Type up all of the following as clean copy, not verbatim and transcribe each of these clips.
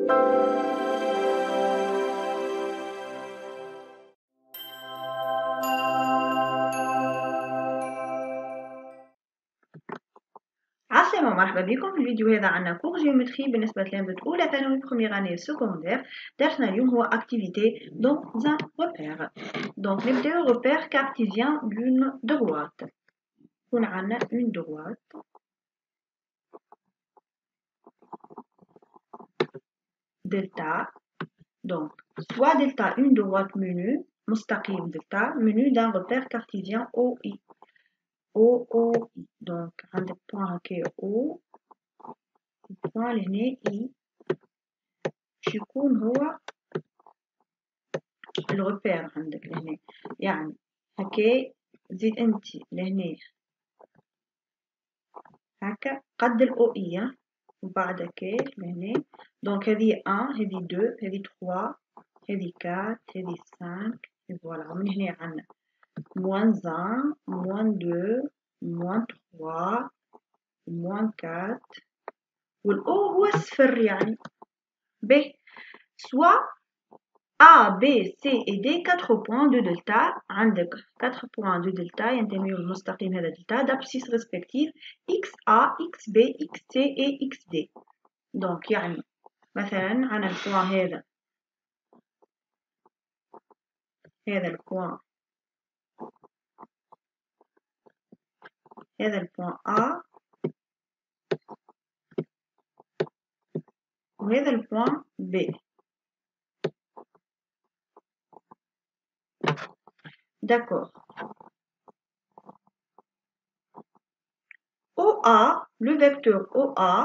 عسلامة ومرحبا بكم في الفيديو هذا. عنا كور جيومتري بالنسبة للمادة الأولى ثانوي بروميير اني سكوندير. درسنا اليوم هو activité dans un repère. دونك نبداو repère cartésien d'une droite. يكون عنا une droite delta. Donc soit delta une droite menue مستقيم delta menue d'un repère cartésien OI. OI. donc عندك point هكايا O point لهنا I باش يكون هو الغبار عندك لهنا. يعني هكا زيد انت لهنا هكا قد الأو إي وبعد هكا لهنا. دونك هذه 1 هذه 2 هذه 3 هذه 4 هذه 5 فوالا. من هنا عندنا موان 1 موان 2 موان 3 موان 4 والأو هو الصفر يعني ب سوا A, B, C et D 4 points de delta. عندك 4 points de delta ينتميون للمستقيم هذا delta d'abscisse respective XA, XB, XC et XD. donc يعني مثلا عنا البوان هذا البوان A وهذا البوان B. d'accord. OA, le vecteur OA,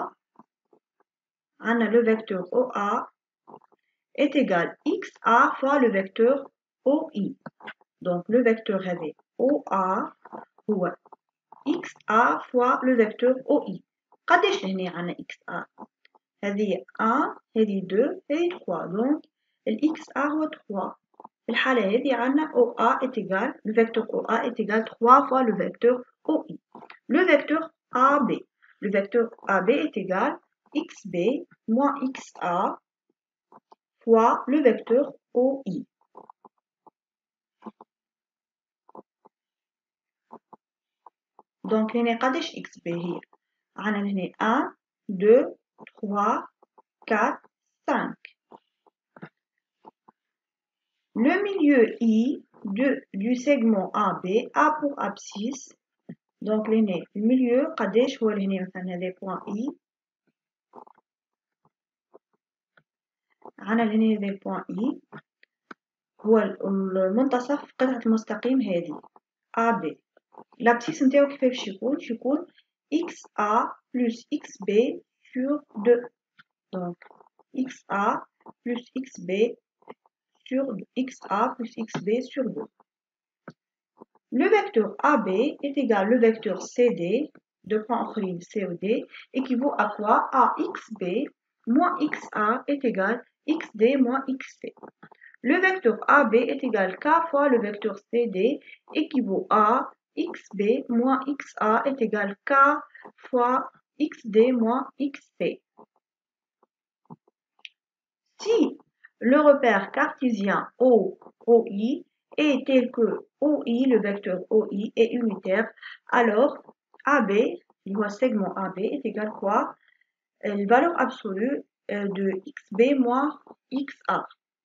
le vecteur OA est égal XA fois le vecteur OI. donc le vecteur هذا OA هو XA fois le vecteur OI. قداش هنا عنا XA؟ هذه 1 هذه 2 هذه 3. donc الXA هو 3. في الحالة هذه عنا OA est égal le vecteur OA est égal 3 fois le vecteur OI. le vecteur AB. le vecteur AB est égal XB moins XA fois le vecteur OI. donc هنا قداش XB هي؟ عنا هنا 1 2 3 4 5. le milieu I du segment AB A pour abscisse. donc هنا الميليو قداش هو هنا مثلا هذا بوان I عنا هنا هذا بوان I هو المنتصف قطعة المستقيم هذه AB. l'abscisse نتاعو كيفاش يكون XA plus XB sur 2. donc XA plus XB sur XA plus XB sur 2. le vecteur AB est égal le vecteur CD, deux points auxiliaires C ou D, équivaut à quoi? À XB moins XA est égal XD moins XC. le vecteur AB est égal K fois le vecteur CD, équivaut à XB moins XA est égal K fois XD moins XC. si le repère cartésien OI est tel que OI, le vecteur OI est unitaire, alors AB, le segment AB est égal quoi? La valeur absolue de XB moins XA.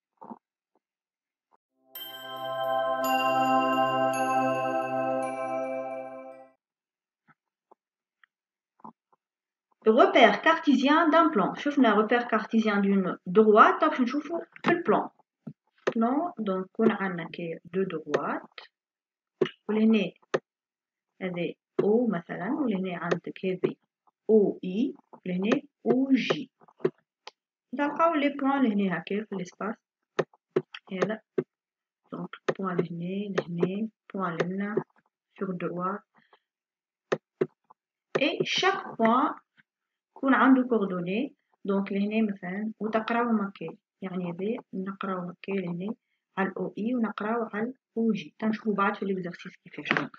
repère cartésien d'un plan. شوفنا repère cartésien d'une droite. باش نشوفوا في البلان. donc يكون عندنا كي دو droite ولهنا هذا O مثلا ولهنا عندك هذه OI ولهنا OJ. نلقاو لي بوان لهنا هكا في الاسباس هذا. donc بوان لهنا بوان لهنا sur droite. et chaque point يكون عنده coordonnées. donc لهنا مثلا وتقراوهم هكا يعني هذا نقراو هكا لهنا على الأو إي ونقراو على الأو جي تنشوفو بعد في الإكزرسيس كيفاش.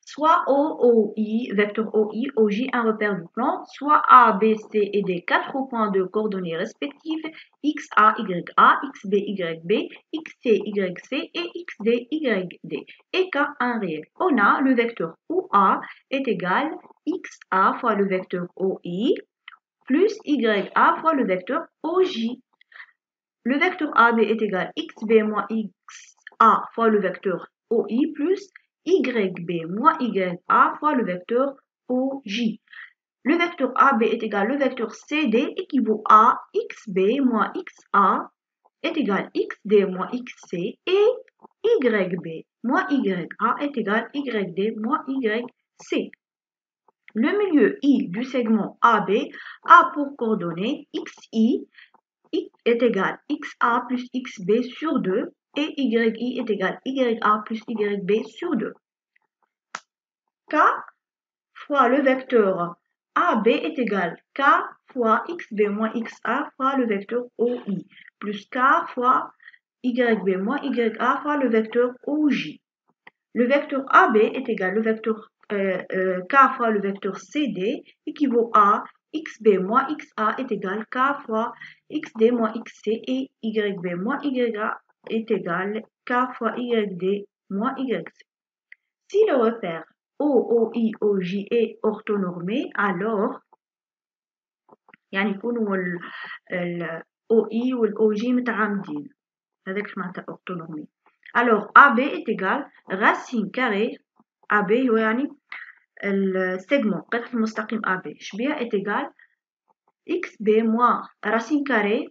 soit OI, vecteur OI, OJ, un repère du plan, soit A, B, C et D, 4 points de coordonnées respectives, X, A, Y, A, X, B, Y, B, X, C, Y, C et X, D, Y, D, et K, un réel. On a le vecteur OA est égal X, A fois le vecteur OI, plus YA fois le vecteur OJ. Le vecteur AB est égal XB moins XA fois le vecteur OI plus YB moins YA fois le vecteur OJ. Le vecteur AB est égal le vecteur CD équivaut à XB moins XA est égal XD moins XC et YB moins YA est égal YD moins YC. Le milieu I du segment AB a pour coordonnées XI est égal XA plus XB sur 2 et YI est égal YA plus YB sur 2. K fois le vecteur AB est égal K fois XB moins XA fois le vecteur OI plus K fois YB moins YA fois le vecteur OJ. Le vecteur AB est égal le vecteur K fois le vecteur CD équivaut à XB moins XA est égal K fois XD moins XC et YB moins YA est égal K fois YD moins YC. Si le repère OI OJ est orthonormé, alors يعني يكونوا ال OI وال OJ متعامدين. هذاك اش معناتها orthonormé. Alors AB est égal racine carrée AB هو يعني السيجمون قطعة المستقيم AB شبيها est égal XB moins racine carrée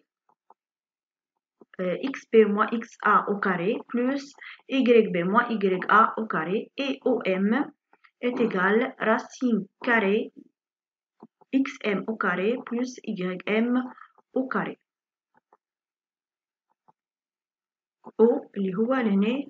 XB moins XA au carré plus YB moins YA au carré et OM est égal racine carrée XM au carré plus YM au carré. O اللي هو لهنا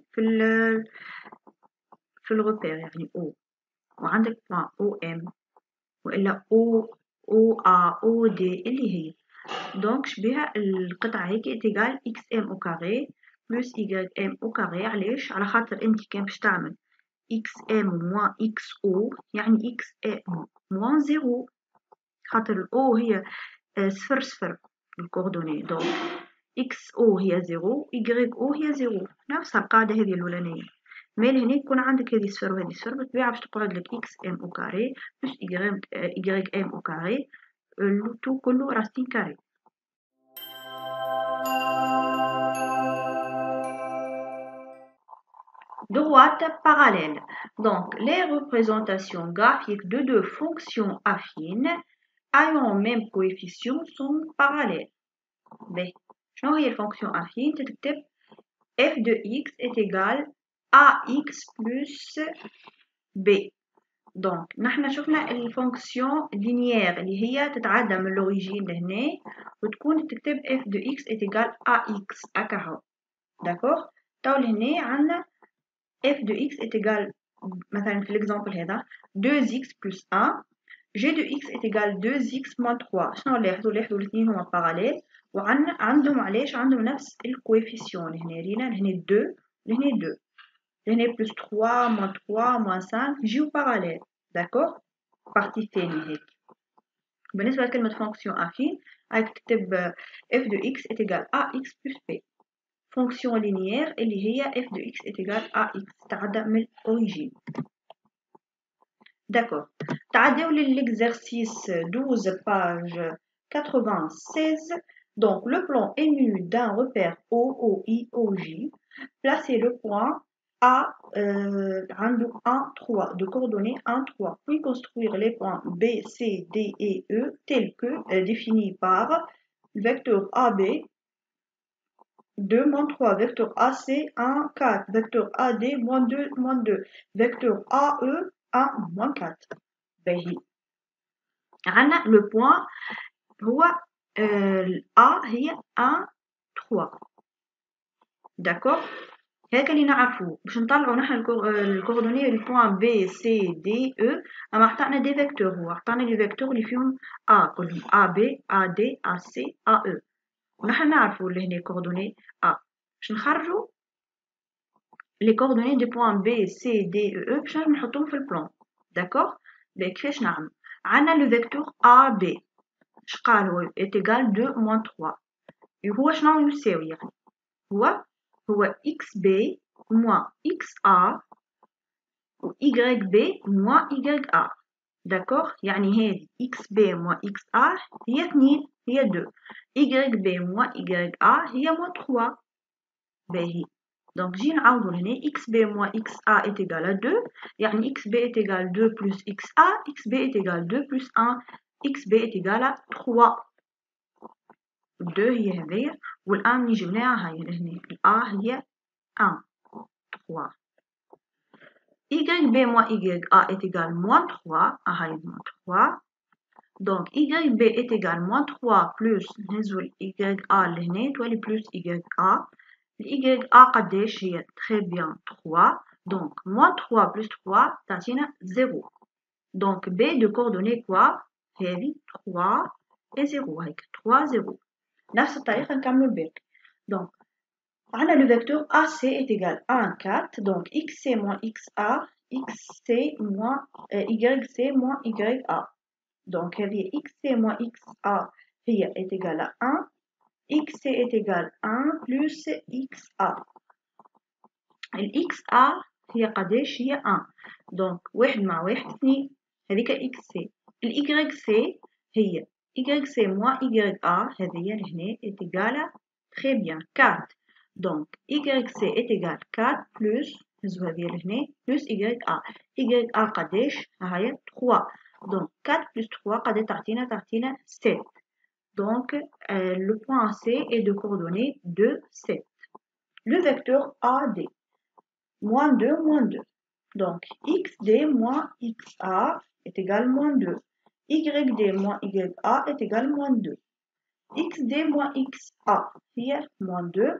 في الربير يعني O وعندك point OM وإلا OA OD اللي هي دونك شبيها القطعة هيك إتيغال XM au carré plus YM au carré علاش؟ على خاطر أنت كان باش تعمل XM moins XO يعني XM moins 0 خاطر الأو هي صفر صفر الكوردوني دونك XO هي 0 YO هي 0 نفس القاعدة هذه الأولانية. مال هنا يكون عندك هذه صفر وهذه صفر بالطبيعة باش تقعد لك XM au carré plus YM au carré tout كله racine carré. Droite parallèle. Donc, les représentations graphiques de deux fonctions affines ayant même coefficient sont parallèles. B. شنو هي الفونكسيون affine؟ تكتب f de x est égal à x plus b. دونك نحن شفنا الفونكسيون لينيير اللي هي تتعدى من لوريجين لهنا وتكون تكتب f de x est égal à x هكا هو. داكوغ؟ تو لهنا عندنا f de x est égal مثلا في l'exemple هذا 2x plus 1 g de x est égal 2x moins 3. شنو لاحظوا الاثنين هما باراليل وعندهم علاش عندهم نفس الكويفيسيون هنا رينا هنا 2 هنا 2 هنا plus 3 moins 3 moins 5 يجيو باراليل. داكوغ بارتي الثانية هيك. بالنسبة لكلمة فونكسيون افين هاك تكتب f de x est égal à x plus b. fonction linéaire اللي هي f de x est égal à x تعدى من l'origine. D'accord. تعديو l'exercice 12 page 96. Donc le plan est muni d'un repère O, OI, OJ. Placez le point A 1, 3 de coordonnées 1, 3. Puis construire les points B, C, D et E tels que définis par le vecteur AB 2, moins 3, vecteur AC 1, 4, vecteur AD moins 2, moins 2, vecteur AE 1, moins 4. باهي عندنا لو بوان هو A هي 1 3 داكوغ هيك اللي نعرفوه باش نطلعوا نحن الكوردوني البوان B C D E اما عطانا دي فيكتور هو عطانا لي فيكتور اللي فيهم A كلهم A B A D A C A E ونحن نعرفوا اللي هنا كوردوني A باش نخرجوا les coordonnées des points B, C, D et E باش نحطهم في البلان. داكوغ؟ كيفاش نعمل؟ عندنا لو فيكتور AB شقال هو est égal 2 moins 3. هو شنو يساوي يعني؟ هو XB moins XA و YB moins YA. داكوغ؟ يعني هذه XB moins XA هي 2 هي 2. YB moins YA هي moins 3. باهي. Donc, j'ai une xb moins xa est égal à 2. يعني xb est égal à 2 plus xa. xb est égal à 2 plus 1. xb est égal à 3. 2 هي هذيا. والآن نيجي بناها هاي لهنا. a هي 1. 3. yb moins ya est égal à moins 3. هاي moins 3. Donc, yb est égal à moins 3 plus نهزو ya لهنا تولي plus ya. YA قداش هي très bien 3. Donc, moins 3 plus 3 تعطينا 0. Donc, B de coordonnées quoi؟ هذه 3 et 0 هيك 3 0. نفس الطريقة نكملوا الباقي. Donc, عندنا le vecteur AC est égal à 1 4. Donc, XC moins XA XC moins YC moins YA. Donc, هذه XC moins XA هي est égal à 1. XC est égal à 1 plus XA. XA هي قداش هي 1. دونك 1 مع 1 2. هذيك XC. YC هي YC moins YA هذه لهنا est égal à très bien 4. Donc YC est égal à 4 plus نزو هذه لهنا plus YA. YA قداش هاي 3. Donc 4 plus 3 قد تعطينا 7. Donc le point C est de coordonnées 2 7. Le vecteur AD moins 2, moins 2. Donc, XD moins XA est égal à moins 2. YD moins YA est égal à moins 2. XD moins XA, hier, moins 2.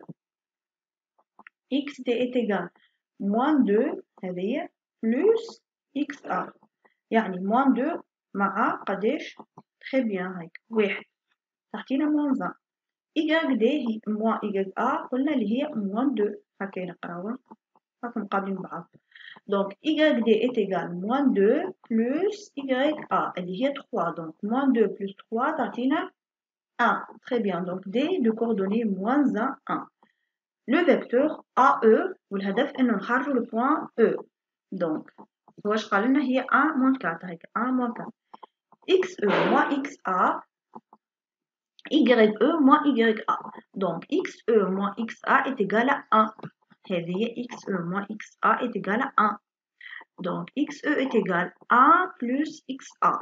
XD est égal à moins 2, c'est-à-dire plus XA. يعني moins 2 مع قداش؟ très bien هيك 1. تعطينا moins 1. YD هي moins YA قلنا اللي هي moins 2. هكا نقراوها. هاكم مقابلين بعض. Donc, YD est égal à moins 2 plus YA. اللي هي 3. Donc, moins 2 plus 3 تعطينا 1. Très bien. Donc, D de coordonnées moins 1, 1. Le vecteur AE والهدف انه نخرجوا le point E. Donc, واش قال لنا هي 1 moins 4 هيك 1 moins 4. XE moins XA YE moins YA. Donc, XE moins XA est égal à 1. هذه XE moins XA est égal à 1. Donc, XE est égal à 1 plus XA.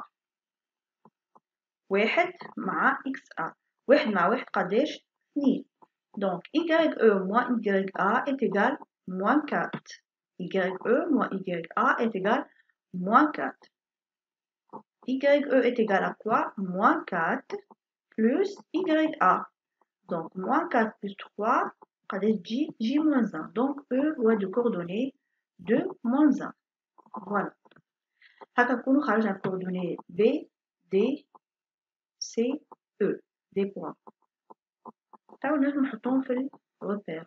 1 مع XA. 1 مع 1 قداش؟ 2. Donc, YE moins YA est égal à moins 4. YE moins YA est égal à moins 4. YE est égal à quoi? Moins 4 plus YA. Donc, moins 4 plus 3, J moins 1. Donc, E doit de coordonnées 2 moins 1. Voilà. هكا نكونوا خرجنا coordonnées B, D, C, E. Des points. تاو لازم نحطهم في الريبير.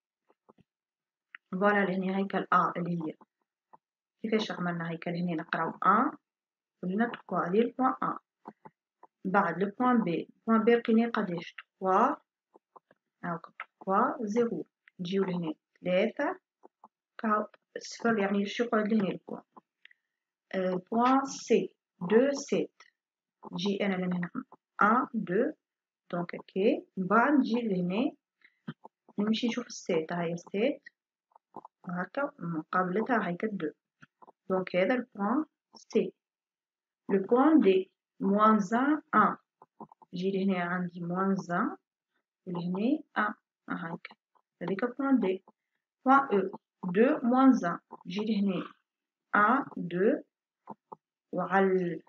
فوالا لهنا هيكل A اللي هي كيفاش عملنا هيكل هنا نقراو 1 قلنا 3 هذه البوان A. بعد البوان B. البوان B لقيناه قداش 3 هاكا 3 0. نجيو لهنا 3 كاو صفر يعني شو يقعد لهنا البوان. Point C 2 7. جي انا لهنا 1 2. دونك اوكي من بعد نجي لهنا نمشي نشوف السيت. هاي السيت هكا مقابلتها هيك 2. دونك هذا البوان سي. لو بوان دي موان 1 جي لهنا عندي موان 1 ولهنا 1 هيك هذيك بوان دي. بوان او 2 موان 1 جي لهنا 1 2 وعلى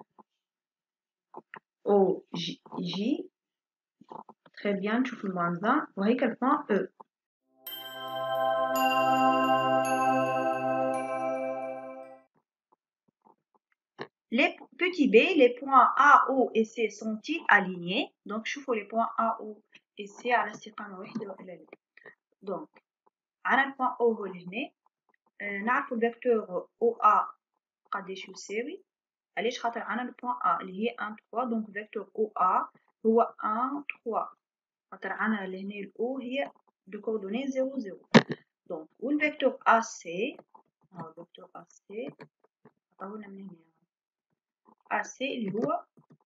او جي très bien نشوف الموان 1 وهيك البوان او. Les petits b, les points A, O et C sont-ils alignés? Donc, je fais les points A, O et C على استقامة واحدة وإلى. Donc, على البوان O هو لهنا نعرفوا الفيكتور او ا قداش يساوي. علاش؟ خاطر عنا لو بوان ا اللي هي 1 3، دونك فيكتور او ا هو 1 3، خاطر عنا لهنا الاو هي دو كوردوني 0 0. دونك والفيكتور ا سي، ها الفيكتور ا سي عطاهولنا من هنا، ا سي اللي هو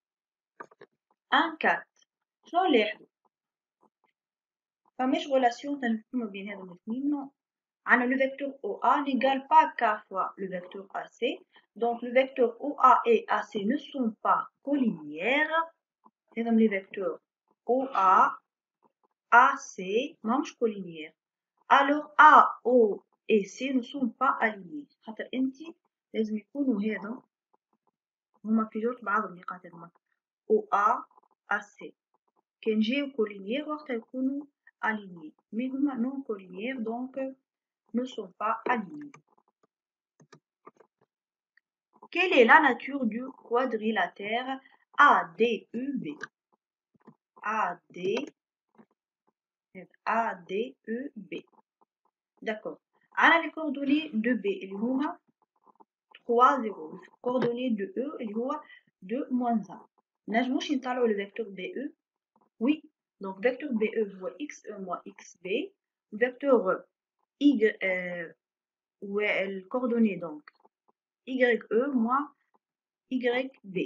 1 4. شنو نلاحظو؟ فماش غولاسيون تنجمو بين هذوما الاثنين، نو. عنا لو فيكتور او ا n'égale pas k fois le vecteur ac. Donc le vecteur OA et AC ne sont pas collinéaires. هذوما لي فيكتور OA AC ماهمش collinéaires. Alors A, O et C ne sont pas alignés. خاطر انتي لازم يكونوا هذا هما في جوج بعضهم النقاط هذوما OA AC. كان جاو collinéaires وقتها يكونوا alignés. Mais هما non collinéaires donc ne sont pas alignés. Quelle est la nature du quadrilatère ADEB? ADEB. D'accord. على les coordonnées de B اللي هما 3 0. Les coordonnées de E اللي هو 2 moins 1. نجموش نطلعوا le vecteur BE? Oui. Donc vecteur BE هو XE moins XB. Vecteur Y ou le coordonnée donc YE moins YB.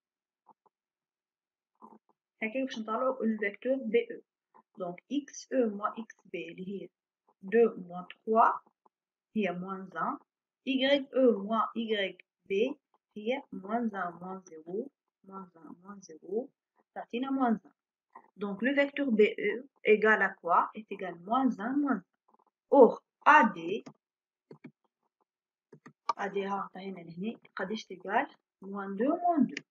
هكا باش نطلعوا الفيكتور BE. Donc XE moins XB اللي هي 2 moins 3 هي moins 1. YE moins YB هي moins 1 moins 0 moins 1 moins 0 تعطينا moins 1. Donc le vecteur BE égale à quoi? Est égal à moins 1 moins 1. Or AD ها عطاهالنا لهنا قداش تيجال moins 2 moins 2.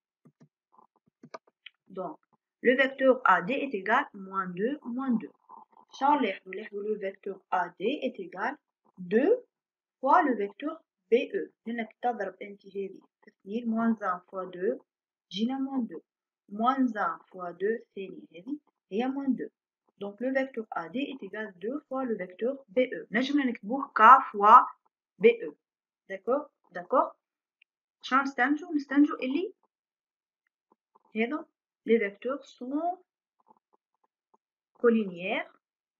Donc le vecteur AD est égal à moins 2 moins 2. شنو نلاحظو؟ le vecteur AD est égal à 2 fois le vecteur BE. لأنك تضرب انت هذه في 2 moins 1 fois 2 تجينا moins 2 moins 1 fois 2 ثاني هذه هي moins 2. Donc le vecteur AD est égal à 2 fois le vecteur BE. نجم نكتبوه K fois BE. D'accord? D'accord? شنو نستنتجو اللي هذا les vecteurs sont collinéaires.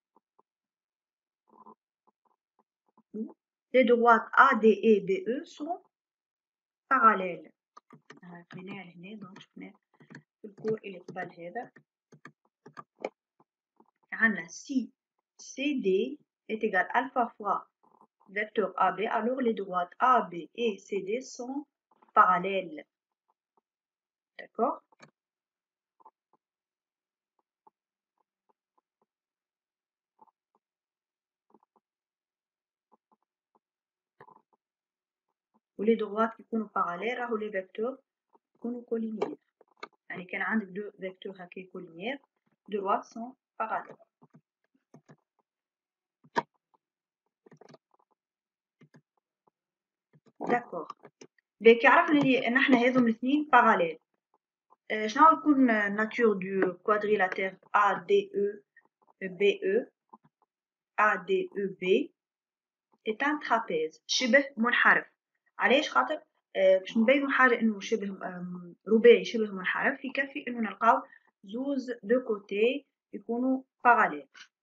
Les droites AD et BE sont parallèles. قريناها لهنا دونك شفناه في الكور اللي قبل هذا. عندنا si CD est égal à alpha fois vecteur AB, alors les droites AB et CD sont parallèles. D'accord? ولي droites يكونوا parallèles راهو les vecteurs يكونوا collinéaires. يعني كان عندك deux vecteurs هكا collinéaires, deux droites sont parallèles. D'accord. باهي عرفنا اللي نحنا هذوم الاثنين parallèles. شنو يكون nature du quadrilatère ADEBE? ADEB est un trapèze شبه منحرف. علاش؟ خاطر باش نبينو حاجة انه شبه رباعي شبه منحرف يكفي انه نلقاو زوز دو كوتي يكونوا parallèles.